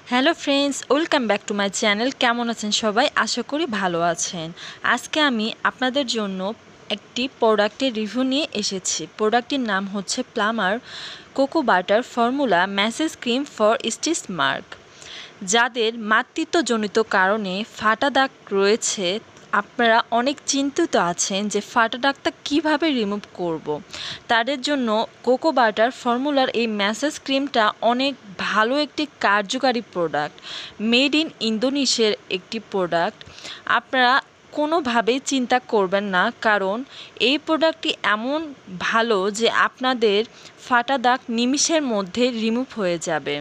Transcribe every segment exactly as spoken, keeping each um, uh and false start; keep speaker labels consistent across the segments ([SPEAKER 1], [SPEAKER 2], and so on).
[SPEAKER 1] Hello friends, welcome back to my channel. কেমন আছেন সবাই? আশা করি ভালো আছেন। আজকে আমি আপনাদের জন্য একটি প্রোডাক্টের রিভিউ নিয়ে এসেছি। প্রোডাক্টটির নাম হচ্ছে Palmer's cocoa butter formula massage cream for stitch mark. যাদের মাতৃত্বজনিত কারণে ফাটা দাগ রয়েছে, আপনারা অনেক চিন্তিত আছেন যে ফাটা দাগটা কীভাবে রিমুভ করব। তাদের জন্য কোকো বাটার ফর্মুলার এই ম্যাসেজ ক্রিমটা অনেক ভালো একটি কার্যকারী প্রোডাক্ট। মেড ইন ইন্দোনেশিয়ার একটি প্রোডাক্ট। আপনারা কোনোভাবেই চিন্তা করবেন না, কারণ এই প্রোডাক্টটি এমন ভালো যে আপনাদের ফাটা দাগ নিমিষের মধ্যে রিমুভ হয়ে যাবে।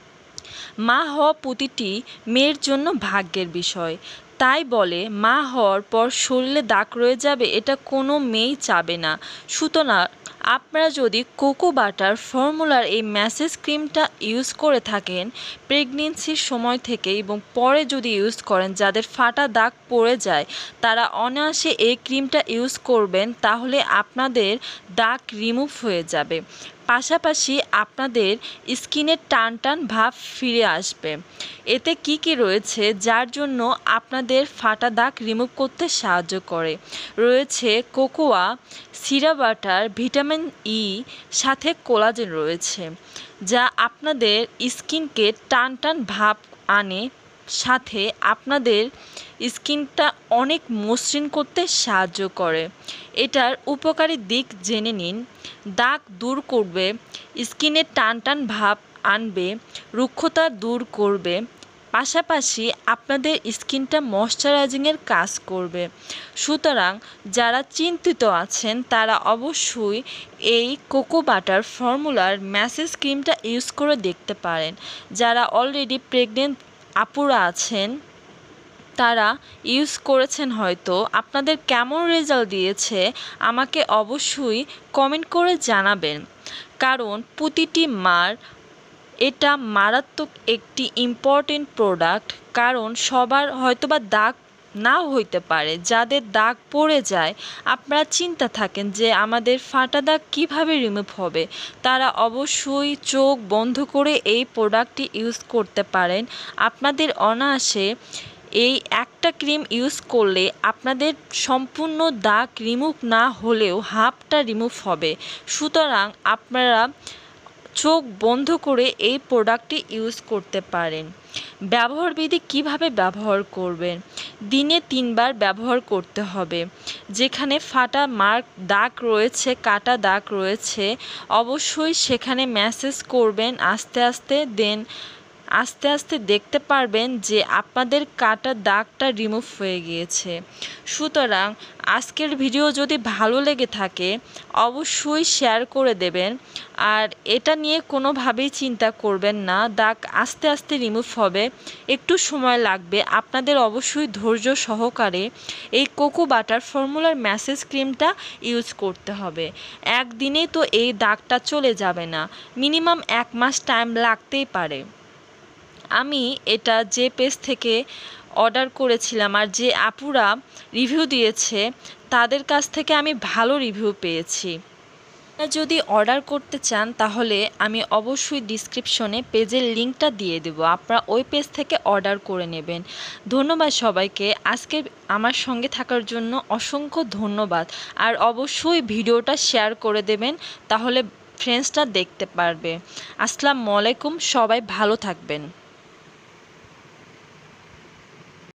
[SPEAKER 1] মা হওয়া প্রতিটি মেয়ের জন্য ভাগ্যের বিষয়। তাই বলে মা হওয়ার পর শরীরে দাগ রয়ে যাবে, এটা কোনো মেয়েই চাবে না। সুতরাং আপনারা যদি কোকো বাটার ফর্মুলার এই ম্যাসেজ ক্রিমটা ইউজ করে থাকেন প্রেগনেন্সির সময় থেকে এবং পরে যদি ইউজ করেন, যাদের ফাটা দাগ পড়ে যায় তারা অনায়াসে এই ক্রিমটা ইউজ করবেন, তাহলে আপনাদের দাগ রিমুভ হয়ে যাবে। পাশাপাশি আপনাদের স্কিনের টান টান ভাব ফিরে আসবে। এতে কি কি রয়েছে যার জন্য আপনাদের ফাটা দাগ রিমুভ করতে সাহায্য করে? রয়েছে কোকোয়া, সিরা বাটার, ভিটামিন ই, সাথে কোলাজেন রয়েছে, যা আপনাদের স্কিনকে টান টান ভাব আনে, সাথে আপনাদের স্কিনটা অনেক মসৃণ করতে সাহায্য করে। এটার উপকারী দিক জেনে নিন। দাগ দূর করবে, স্কিনের টান টান ভাব আনবে, রুক্ষতা দূর করবে, পাশাপাশি আপনাদের স্কিনটা ময়শ্চারাইজিংয়ের কাজ করবে। সুতরাং যারা চিন্তিত আছেন তারা অবশ্যই এই কোকো বাটার ফর্মুলার ম্যাসেজ ক্রিমটা ইউজ করে দেখতে পারেন। যারা অলরেডি প্রেগনেন্ট আপুরা আছেন তারা ইউজ করেছেন, হয়তো আপনাদের কেমন রেজাল্ট দিয়েছে আমাকে অবশ্যই কমেন্ট করে জানাবেন। কারণ প্রতিটি মার এটা মারাত্মক একটি ইম্পর্টেন্ট প্রোডাক্ট। কারণ সবার হয়তোবা দাগ নাও হইতে পারে, যাদের দাগ পড়ে যায় আপনারা চিন্তা থাকেন যে আমাদের ফাটা দাগ কীভাবে রিমুভ হবে, তারা অবশ্যই চোখ বন্ধ করে এই প্রোডাক্টটি ইউজ করতে পারেন। আপনাদের অনায়াসে এই একটা ক্রিম ইউজ করলে আপনাদের সম্পূর্ণ দাগ রিমুভ না হলেও হাফটা রিমুভ হবে। সুতরাং আপনারা চোখ বন্ধ করে এই প্রোডাক্টটি ইউজ করতে পারেন। ব্যবহারবিধি কিভাবে ব্যবহার করবেন? দিনে তিনবার ব্যবহার করতে হবে। যেখানে ফাটা মার্ক দাগ রয়েছে, কাটা দাগ রয়েছে, অবশ্যই সেখানে ম্যাসেজ করবেন আস্তে আস্তে। দেন আস্তে আস্তে দেখতে পারবেন যে আপনাদের কাটা দাগটা রিমুভ হয়ে গিয়েছে। সুতরাং আজকের ভিডিও যদি ভালো লেগে থাকে অবশ্যই শেয়ার করে দেবেন। আর এটা নিয়ে কোনোভাবেই চিন্তা করবেন না, দাগ আস্তে আস্তে রিমুভ হবে, একটু সময় লাগবে। আপনাদের অবশ্যই ধৈর্য সহকারে এই কোকো বাটার ফর্মুলার ম্যাসেজ ক্রিমটা ইউজ করতে হবে। একদিনেই তো এই দাগটা চলে যাবে না, মিনিমাম এক মাস টাইম লাগতেই পারে। আমি এটা যে পেজ থেকে অর্ডার করেছিলাম আর যে আপুরা রিভিউ দিয়েছে তাদের কাছ থেকে আমি ভালো রিভিউ পেয়েছি। যদি অর্ডার করতে চান তাহলে আমি অবশ্যই ডিসক্রিপশনে পেজের লিঙ্কটা দিয়ে দেবো, আপনারা ওই পেজ থেকে অর্ডার করে নেবেন। ধন্যবাদ সবাইকে আজকে আমার সঙ্গে থাকার জন্য, অসংখ্য ধন্যবাদ। আর অবশ্যই ভিডিওটা শেয়ার করে দেবেন, তাহলে ফ্রেন্ডসটা দেখতে পারবে। আসসালামু আলাইকুম, সবাই ভালো থাকবেন।